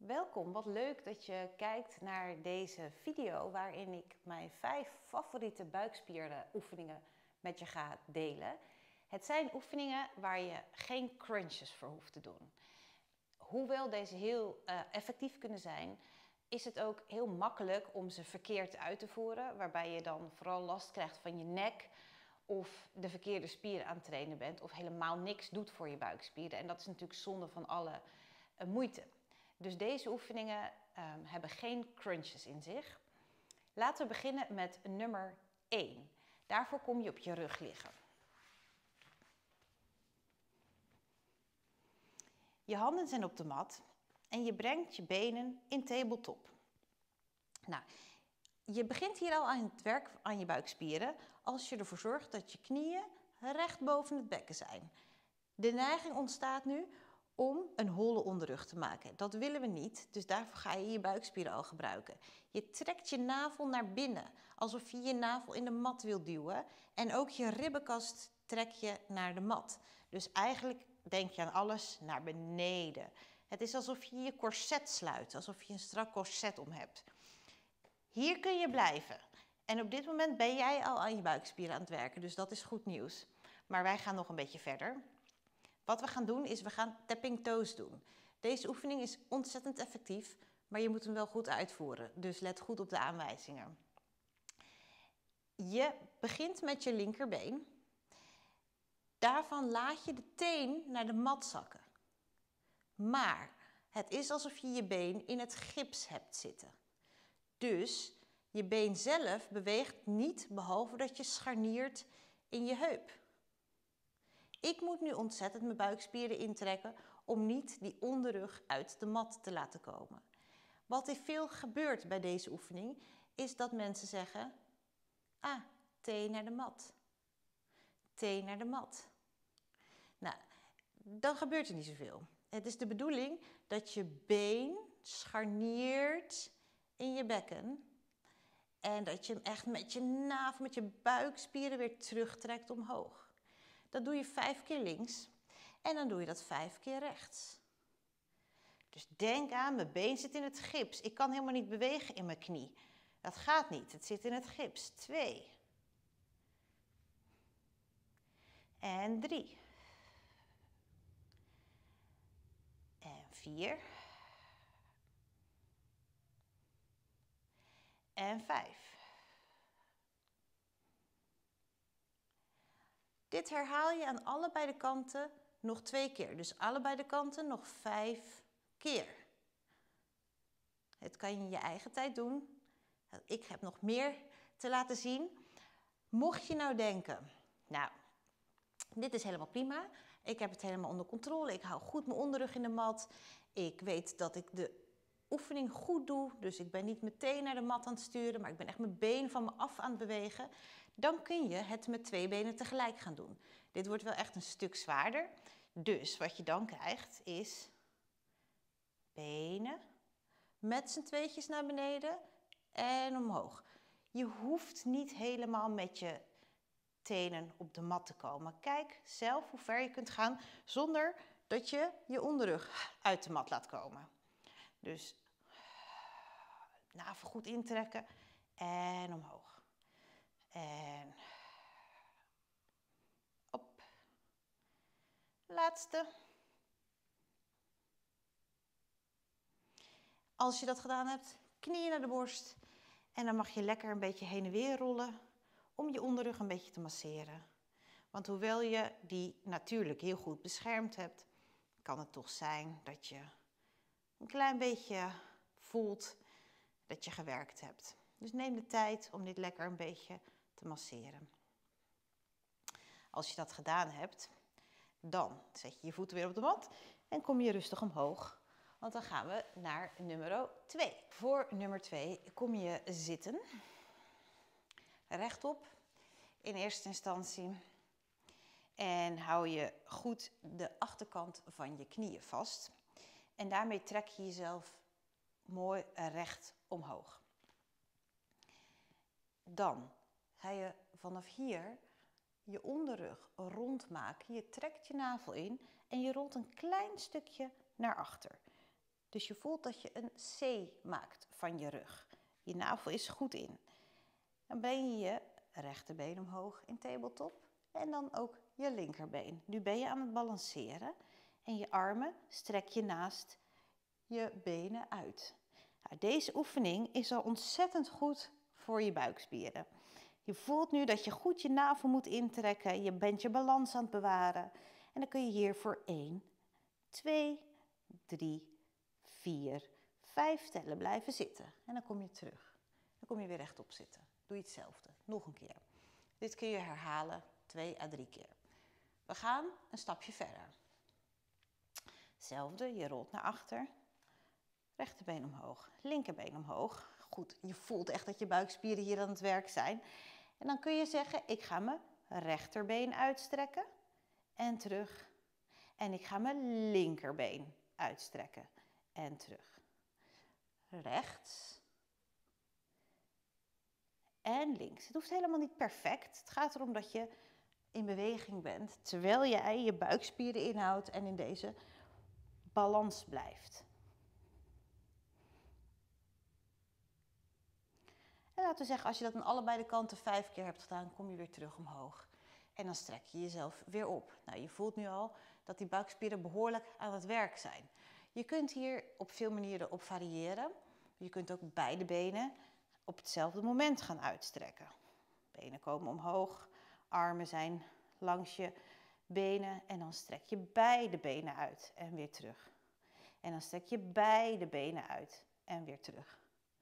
Welkom, wat leuk dat je kijkt naar deze video waarin ik mijn 5 favoriete buikspieroefeningen met je ga delen. Het zijn oefeningen waar je geen crunches voor hoeft te doen. Hoewel deze heel effectief kunnen zijn, is het ook heel makkelijk om ze verkeerd uit te voeren, waarbij je dan vooral last krijgt van je nek of de verkeerde spieren aan het trainen bent of helemaal niks doet voor je buikspieren. En dat is natuurlijk zonde van alle moeite. Dus deze oefeningen hebben geen crunches in zich. Laten we beginnen met nummer 1. Daarvoor kom je op je rug liggen. Je handen zijn op de mat en je brengt je benen in tabletop. Nou, je begint hier al aan het werk aan je buikspieren als je ervoor zorgt dat je knieën recht boven het bekken zijn. De neiging ontstaat nu om een holle onderrug te maken. Dat willen we niet, dus daarvoor ga je je buikspieren al gebruiken. Je trekt je navel naar binnen, alsof je je navel in de mat wilt duwen. En ook je ribbenkast trek je naar de mat. Dus eigenlijk denk je aan alles naar beneden. Het is alsof je je corset sluit, alsof je een strak corset om hebt. Hier kun je blijven. En op dit moment ben jij al aan je buikspieren aan het werken, dus dat is goed nieuws. Maar wij gaan nog een beetje verder. Wat we gaan doen is, we gaan tapping toes doen. Deze oefening is ontzettend effectief, maar je moet hem wel goed uitvoeren. Dus let goed op de aanwijzingen. Je begint met je linkerbeen. Daarvan laat je de teen naar de mat zakken. Maar het is alsof je je been in het gips hebt zitten. Dus je been zelf beweegt niet, behalve dat je scharniert in je heup. Ik moet nu ontzettend mijn buikspieren intrekken om niet die onderrug uit de mat te laten komen. Wat er veel gebeurt bij deze oefening is dat mensen zeggen: ah, teen naar de mat. Teen naar de mat. Nou, dan gebeurt er niet zoveel. Het is de bedoeling dat je been scharniert in je bekken en dat je hem echt met je navel, met je buikspieren weer terugtrekt omhoog. Dat doe je 5 keer links en dan doe je dat 5 keer rechts. Dus denk aan, mijn been zit in het gips. Ik kan helemaal niet bewegen in mijn knie. Dat gaat niet, het zit in het gips. 2. En 3. En 4. En 5. Dit herhaal je aan allebei de kanten nog 2 keer. Dus allebei de kanten nog 5 keer. Het kan je in je eigen tijd doen. Ik heb nog meer te laten zien. Mocht je nou denken, nou, dit is helemaal prima. Ik heb het helemaal onder controle. Ik hou goed mijn onderrug in de mat. Ik weet dat ik de oefening goed doe. Dus ik ben niet meteen naar de mat aan het sturen, maar ik ben echt mijn been van me af aan het bewegen. Dan kun je het met 2 benen tegelijk gaan doen. Dit wordt wel echt een stuk zwaarder. Dus wat je dan krijgt is benen met z'n tweetjes naar beneden en omhoog. Je hoeft niet helemaal met je tenen op de mat te komen. Kijk zelf hoe ver je kunt gaan zonder dat je je onderrug uit de mat laat komen. Dus navel goed intrekken en omhoog. En op. Laatste. Als je dat gedaan hebt, knieën naar de borst. En dan mag je lekker een beetje heen en weer rollen om je onderrug een beetje te masseren. Want hoewel je die natuurlijk heel goed beschermd hebt, kan het toch zijn dat je een klein beetje voelt dat je gewerkt hebt. Dus neem de tijd om dit lekker een beetje te masseren. Als je dat gedaan hebt, dan zet je je voeten weer op de mat en kom je rustig omhoog. Want dan gaan we naar nummer 2. Voor nummer 2 kom je zitten. Rechtop in eerste instantie. En hou je goed de achterkant van je knieën vast. En daarmee trek je jezelf mooi recht omhoog. Dan ga je vanaf hier je onderrug rond maken. Je trekt je navel in en je rolt een klein stukje naar achter. Dus je voelt dat je een C maakt van je rug. Je navel is goed in. Dan breng je je rechterbeen omhoog in tabletop en dan ook je linkerbeen. Nu ben je aan het balanceren en je armen strek je naast je benen uit. Nou, deze oefening is al ontzettend goed voor je buikspieren. Je voelt nu dat je goed je navel moet intrekken. Je bent je balans aan het bewaren. En dan kun je hier voor 1, 2, 3, 4, 5 tellen blijven zitten. En dan kom je terug. Dan kom je weer rechtop zitten. Doe je hetzelfde. Nog een keer. Dit kun je herhalen 2 à 3 keer. We gaan een stapje verder. Hetzelfde, je rolt naar achter. Rechterbeen omhoog, linkerbeen omhoog. Goed, je voelt echt dat je buikspieren hier aan het werk zijn. En dan kun je zeggen, ik ga mijn rechterbeen uitstrekken en terug. En ik ga mijn linkerbeen uitstrekken en terug. Rechts en links. Het hoeft helemaal niet perfect. Het gaat erom dat je in beweging bent, terwijl jij je buikspieren inhoudt en in deze balans blijft. En laten we zeggen, als je dat aan allebei de kanten 5 keer hebt gedaan, kom je weer terug omhoog. En dan strek je jezelf weer op. Nou, je voelt nu al dat die buikspieren behoorlijk aan het werk zijn. Je kunt hier op veel manieren op variëren. Je kunt ook beide benen op hetzelfde moment gaan uitstrekken. Benen komen omhoog, armen zijn langs je benen en dan strek je beide benen uit en weer terug. En dan strek je beide benen uit en weer terug.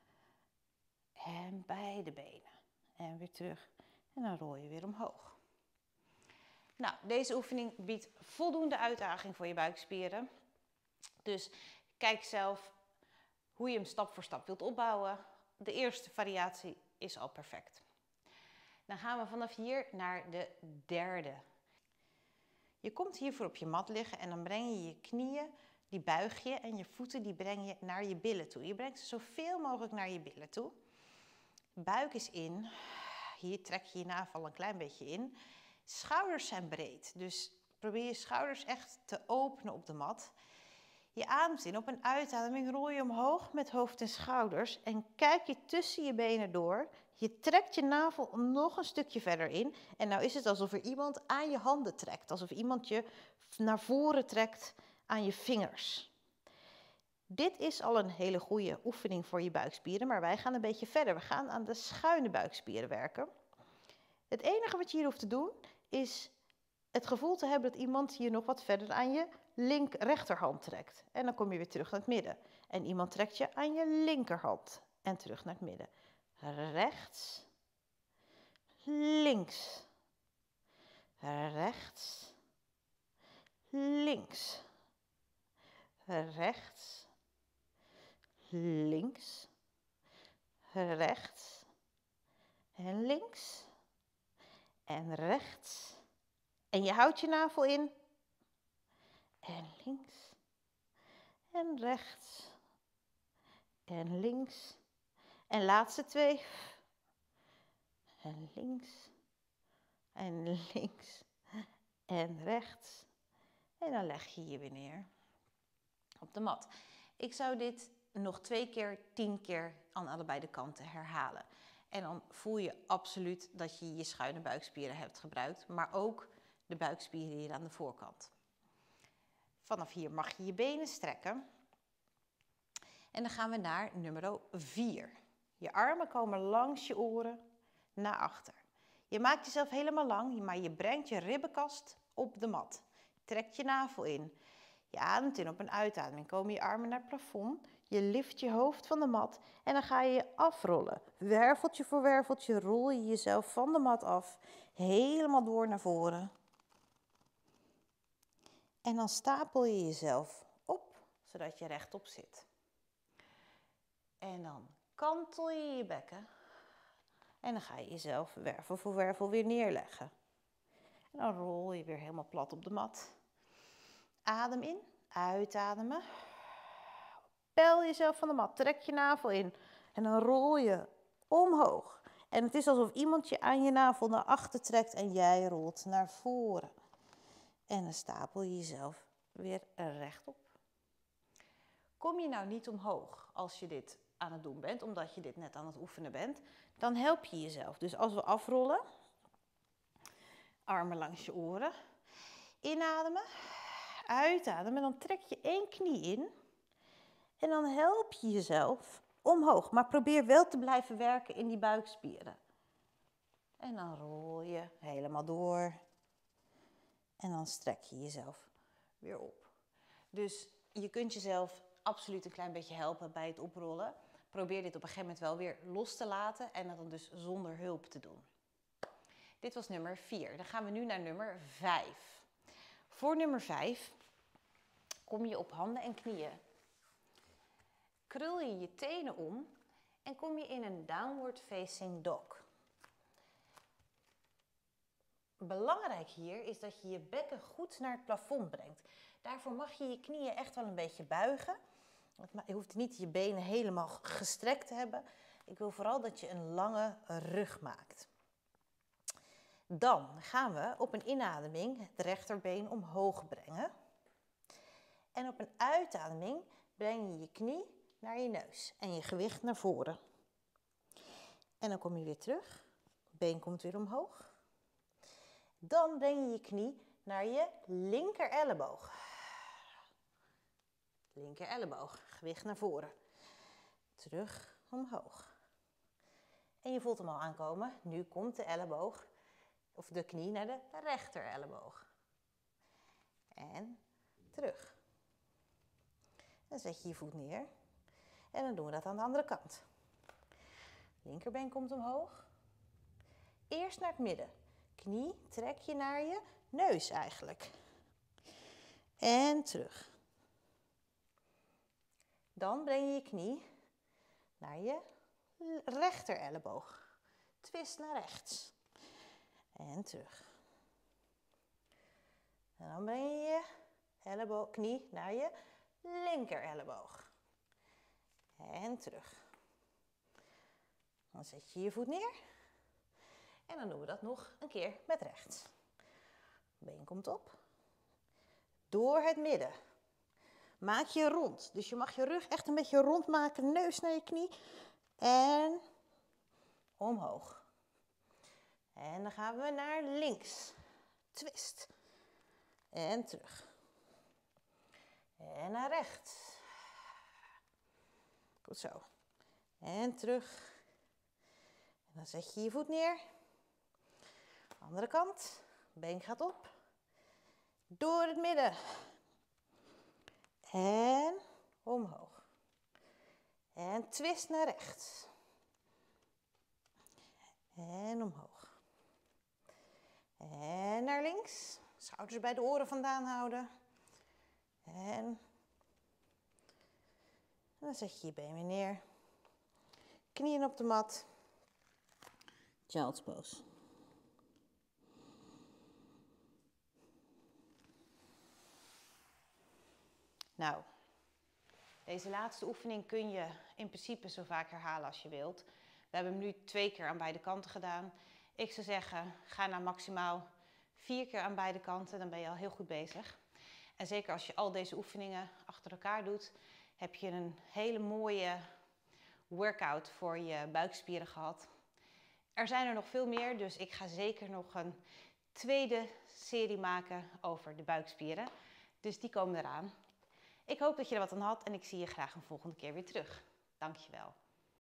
En beide benen en weer terug. En dan rol je weer omhoog. Nou, deze oefening biedt voldoende uitdaging voor je buikspieren. Dus kijk zelf hoe je hem stap voor stap wilt opbouwen. De eerste variatie is al perfect. Dan gaan we vanaf hier naar de derde. Je komt hiervoor op je mat liggen en dan breng je je knieën, die buig je en je voeten die breng je naar je billen toe. Je brengt ze zoveel mogelijk naar je billen toe. Buik is in. Hier trek je je navel een klein beetje in. Schouders zijn breed, dus probeer je schouders echt te openen op de mat. Je ademt in. Op een uitademing rol je omhoog met hoofd en schouders en kijk je tussen je benen door. Je trekt je navel nog een stukje verder in. En nou is het alsof er iemand aan je handen trekt. Alsof iemand je naar voren trekt aan je vingers. Dit is al een hele goede oefening voor je buikspieren, maar wij gaan een beetje verder. We gaan aan de schuine buikspieren werken. Het enige wat je hier hoeft te doen is het gevoel te hebben dat iemand je nog wat verder aan je rechterhand trekt. En dan kom je weer terug naar het midden. En iemand trekt je aan je linkerhand en terug naar het midden. Rechts, links, rechts, links, rechts, links, rechts en links en rechts. En je houdt je navel in. En links en rechts en links. En laatste 2. En links en links en rechts. En dan leg je je weer neer op de mat. Ik zou dit nog 2 keer, 10 keer aan allebei de kanten herhalen. En dan voel je absoluut dat je je schuine buikspieren hebt gebruikt, maar ook de buikspieren hier aan de voorkant. Vanaf hier mag je je benen strekken. En dan gaan we naar nummer 4. Je armen komen langs je oren naar achter. Je maakt jezelf helemaal lang, maar je brengt je ribbenkast op de mat. Trek je navel in. Je ademt in. Op een uitademing komen je armen naar het plafond. Je lift je hoofd van de mat en dan ga je je afrollen. Werveltje voor werveltje rol je jezelf van de mat af. Helemaal door naar voren. En dan stapel je jezelf op, zodat je rechtop zit. En dan kantel je je bekken. En dan ga je jezelf wervel voor wervel weer neerleggen. En dan rol je weer helemaal plat op de mat. Adem in, uitademen. Pel jezelf van de mat, trek je navel in. En dan rol je omhoog. En het is alsof iemand je aan je navel naar achter trekt en jij rolt naar voren. En dan stapel je jezelf weer rechtop. Kom je nou niet omhoog als je dit aan het doen bent, omdat je dit net aan het oefenen bent, dan help je jezelf. Dus als we afrollen, armen langs je oren, inademen, uitademen, dan trek je 1 knie in en dan help je jezelf omhoog. Maar probeer wel te blijven werken in die buikspieren. En dan rol je helemaal door en dan strek je jezelf weer op. Dus je kunt jezelf absoluut een klein beetje helpen bij het oprollen. Probeer dit op een gegeven moment wel weer los te laten en dat dan dus zonder hulp te doen. Dit was nummer 4. Dan gaan we nu naar nummer 5. Voor nummer 5 kom je op handen en knieën. Krul je je tenen om en kom je in een downward facing dog. Belangrijk hier is dat je je bekken goed naar het plafond brengt. Daarvoor mag je je knieën echt wel een beetje buigen. Je hoeft niet je benen helemaal gestrekt te hebben. Ik wil vooral dat je een lange rug maakt. Dan gaan we op een inademing het rechterbeen omhoog brengen. En op een uitademing breng je je knie naar je neus en je gewicht naar voren. En dan kom je weer terug. Been komt weer omhoog. Dan breng je je knie naar je linker elleboog. Linker elleboog, gewicht naar voren. Terug omhoog. En je voelt hem al aankomen. Nu komt de elleboog, of de knie naar de rechter elleboog. En terug. Dan zet je je voet neer. En dan doen we dat aan de andere kant. Linkerbeen komt omhoog. Eerst naar het midden. Knie trek je naar je neus eigenlijk. En terug. Dan breng je je knie naar je rechter elleboog. Twist naar rechts. En terug. En dan breng je je knie naar je linker elleboog. En terug. Dan zet je je voet neer. En dan doen we dat nog een keer met rechts. Been komt op. Door het midden. Maak je rond. Dus je mag je rug echt een beetje rond maken. Neus naar je knie. En omhoog. En dan gaan we naar links. Twist. En terug. En naar rechts. Goed zo. En terug. En dan zet je je voet neer. Andere kant. Been gaat op. Door het midden. En omhoog. En twist naar rechts. En omhoog. En naar links. Schouders bij de oren vandaan houden. En dan zet je je been weer neer. Knieën op de mat. Child's pose. Nou, deze laatste oefening kun je in principe zo vaak herhalen als je wilt. We hebben hem nu 2 keer aan beide kanten gedaan. Ik zou zeggen, ga naar maximaal 4 keer aan beide kanten, dan ben je al heel goed bezig. En zeker als je al deze oefeningen achter elkaar doet, heb je een hele mooie workout voor je buikspieren gehad. Er zijn er nog veel meer, dus ik ga zeker nog een tweede serie maken over de buikspieren. Dus die komen eraan. Ik hoop dat je er wat aan had en ik zie je graag een volgende keer weer terug. Dankjewel.